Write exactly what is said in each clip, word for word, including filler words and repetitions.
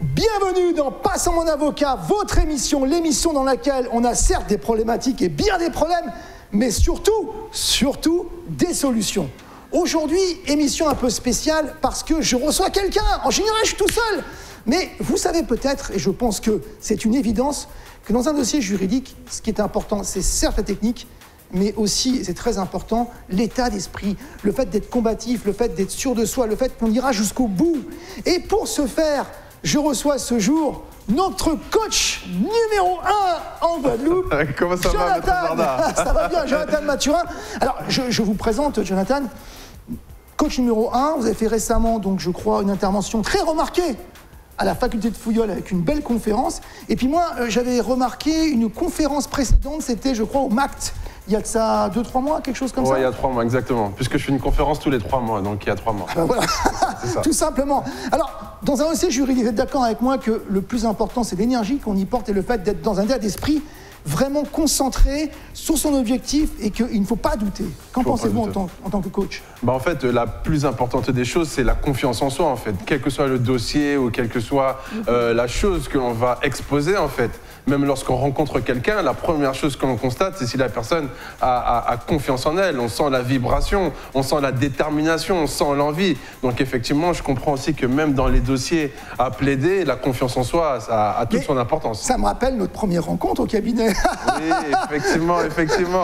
Bienvenue dans Passons mon avocat, votre émission, l'émission dans laquelle on a certes des problématiques et bien des problèmes, mais surtout, surtout, des solutions. Aujourd'hui, émission un peu spéciale parce que je reçois quelqu'un. En général, je suis tout seul. Mais vous savez peut-être, et je pense que c'est une évidence, que dans un dossier juridique, ce qui est important, c'est certes la technique, mais aussi, et c'est très important, l'état d'esprit, le fait d'être combatif, le fait d'être sûr de soi, le fait qu'on ira jusqu'au bout. Et pour ce faire, je reçois ce jour notre coach numéro un en Guadeloupe. Comment ça Jonathan. va, Maître Ça va bien, Jonathan Mathurin. Alors, je, je vous présente, Jonathan, coach numéro un. Vous avez fait récemment, donc, je crois, une intervention très remarquée à la faculté de Fouillol avec une belle conférence. Et puis moi, euh, j'avais remarqué une conférence précédente, c'était, je crois, au M A C T. Il y a de ça deux, trois mois, quelque chose comme ouais, ça. Oui, il y a trois mois, exactement. Puisque je fais une conférence tous les trois mois, donc il y a trois mois. Ah ben voilà, tout simplement. Alors, dans un dossier juridique, vous êtes d'accord avec moi que le plus important, c'est l'énergie qu'on y porte et le fait d'être dans un état d'esprit vraiment concentré sur son objectif et qu'il ne faut pas douter. Qu'en pensez-vous en tant, en tant que coach? Bah en fait, la plus importante des choses, c'est la confiance en soi, en fait. Quel que soit le dossier ou quelle que soit euh, la chose que l'on va exposer, en fait. Même lorsqu'on rencontre quelqu'un, la première chose que l'on constate, c'est si la personne a, a, a confiance en elle. On sent la vibration, on sent la détermination, on sent l'envie. Donc effectivement, je comprends aussi que même dans les dossiers à plaider, la confiance en soi a, a toute Mais son importance. Ça me rappelle notre première rencontre au cabinet. Oui, effectivement, effectivement.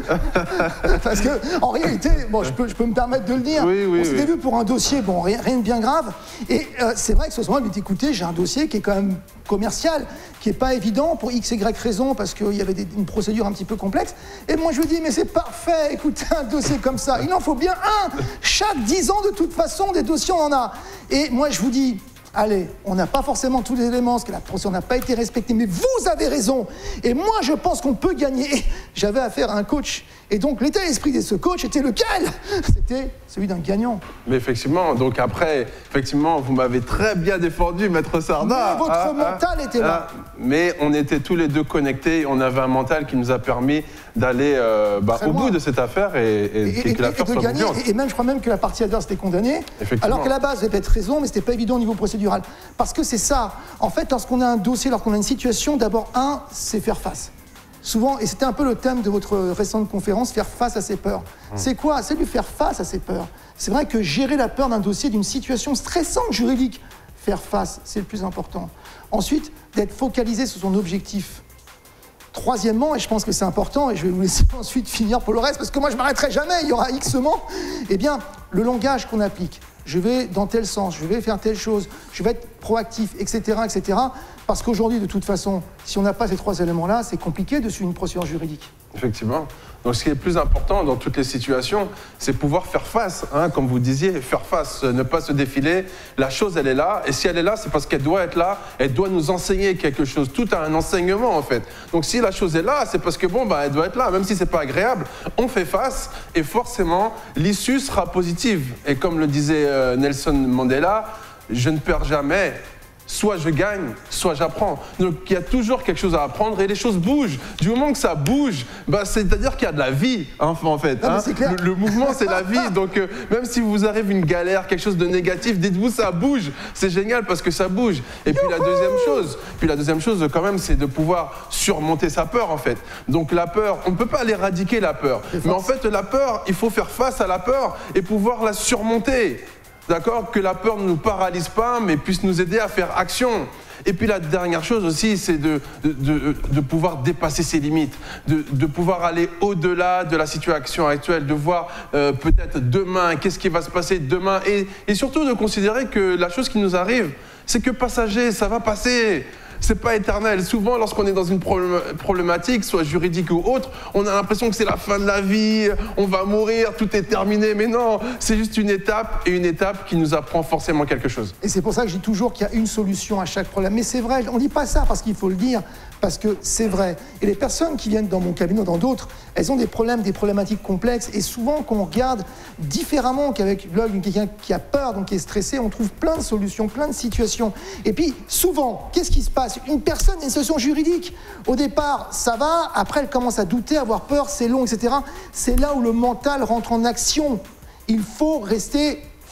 Parce que, en réalité, bon, je peux, je peux me permettre de le dire, oui, oui, on s'était oui. vu pour un dossier, bon, rien, rien de bien grave. Et euh, c'est vrai que ce soir, il m'a dit, écoutez, j'ai un dossier qui est quand même commercial, qui n'est pas évident pour X, Y raison, parce qu'il y avait des, une procédure un petit peu complexe. Et moi, je lui dis, mais c'est parfait, écoutez, un dossier comme ça, il en faut bien un. Chaque dix ans, de toute façon, des dossiers, on en a. Et moi, je vous dis, allez, on n'a pas forcément tous les éléments, parce que la procédure n'a pas été respectée, mais vous avez raison. Et moi, je pense qu'on peut gagner. J'avais affaire à un coach. Et donc, l'état d'esprit de ce coach était lequel? C'était celui d'un gagnant. Mais effectivement, donc après, effectivement, vous m'avez très bien défendu, Maître Sarda. Mais votre ah, mental ah, était là. Ah, mais on était tous les deux connectés, on avait un mental qui nous a permis d'aller euh, bah, au bout de cette affaire et, et, et, et que l'affaire soit gagner, concluante. Et même, je crois même que la partie adverse était condamnée. Alors qu'à la base, vous avez peut-être raison, mais c'était pas évident au niveau procédural. Parce que c'est ça. En fait, lorsqu'on a un dossier, lorsqu'on a une situation, d'abord, un, c'est faire face. Souvent, et c'était un peu le thème de votre récente conférence, faire face à ses peurs. Mmh. C'est quoi? C'est lui faire face à ses peurs. C'est vrai que gérer la peur d'un dossier, d'une situation stressante juridique, faire face, c'est le plus important. Ensuite, d'être focalisé sur son objectif. Troisièmement, et je pense que c'est important, et je vais vous laisser ensuite finir pour le reste, parce que moi je ne m'arrêterai jamais, il y aura X mots, eh bien, le langage qu'on applique. Je vais dans tel sens, je vais faire telle chose, je vais être proactif, et cetera, et cetera. Parce qu'aujourd'hui, de toute façon, si on n'a pas ces trois éléments-là, c'est compliqué de suivre une procédure juridique. Effectivement. Donc ce qui est le plus important dans toutes les situations, c'est pouvoir faire face, hein, comme vous disiez, faire face, ne pas se défiler. La chose, elle est là, et si elle est là, c'est parce qu'elle doit être là, elle doit nous enseigner quelque chose. Tout a un enseignement, en fait. Donc si la chose est là, c'est parce que, bon, bah, elle doit être là, même si c'est pas agréable. On fait face, et forcément, l'issue sera positive. Et comme le disait euh, Nelson Mandela, je ne perds jamais. Soit je gagne, soit j'apprends. Donc il y a toujours quelque chose à apprendre et les choses bougent. Du moment que ça bouge, bah, c'est-à-dire qu'il y a de la vie, hein, en fait. Non, hein. clair. Le, le mouvement, c'est la vie. Donc euh, même si vous arrive une galère, quelque chose de négatif, dites-vous ça bouge. C'est génial parce que ça bouge. Et puis la deuxième chose, puis la deuxième chose quand même, c'est de pouvoir surmonter sa peur, en fait. Donc la peur, on ne peut pas l'éradiquer, la peur. Mais en fait, la peur, il faut faire face à la peur et pouvoir la surmonter. D'accord? Que la peur ne nous paralyse pas, mais puisse nous aider à faire action. Et puis la dernière chose aussi, c'est de, de, de, de pouvoir dépasser ses limites, de, de pouvoir aller au-delà de la situation actuelle, de voir euh, peut-être demain, qu'est-ce qui va se passer demain, et, et surtout de considérer que la chose qui nous arrive, c'est que passager, ça va passer. C'est pas éternel. Souvent, lorsqu'on est dans une problématique, soit juridique ou autre, on a l'impression que c'est la fin de la vie, on va mourir, tout est terminé. Mais non, c'est juste une étape, et une étape qui nous apprend forcément quelque chose. Et c'est pour ça que je dis toujours qu'il y a une solution à chaque problème. Mais c'est vrai, on ne dit pas ça parce qu'il faut le dire, parce que c'est vrai. Et les personnes qui viennent dans mon cabinet ou dans d'autres, elles ont des problèmes, des problématiques complexes. Et souvent, quand on regarde différemment qu'avec l'œil de quelqu'un qui a peur, donc qui est stressé, on trouve plein de solutions, plein de situations. Et puis, souvent, qu'est-ce qui se passe? Une personne a une situation juridique. Au départ, ça va. Après, elle commence à douter, à avoir peur, c'est long, et cetera. C'est là où le mental rentre en action. Il faut rester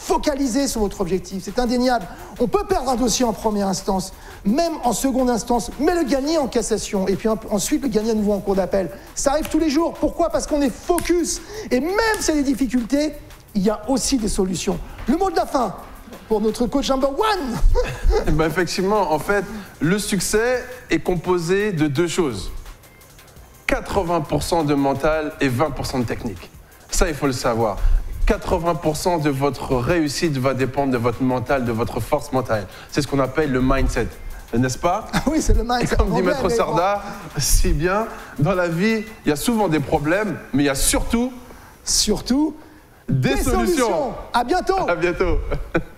focalisez sur votre objectif, c'est indéniable. On peut perdre un dossier en première instance, même en seconde instance, mais le gagner en cassation, et puis ensuite le gagner à nouveau en cours d'appel. Ça arrive tous les jours. Pourquoi? Parce qu'on est focus. Et même s'il y a des difficultés, il y a aussi des solutions. Le mot de la fin pour notre coach number one. Ben effectivement, en fait, le succès est composé de deux choses. quatre-vingts pour cent de mental et vingt pour cent de technique. Ça, il faut le savoir. quatre-vingts pour cent de votre réussite va dépendre de votre mental, de votre force mentale. C'est ce qu'on appelle le mindset, n'est-ce pas? Oui, c'est le mindset. Et comme dit Maître Sardar, si bien, dans la vie, il y a souvent des problèmes, mais il y a surtout... Surtout... Des, des solutions. solutions. À bientôt. À bientôt.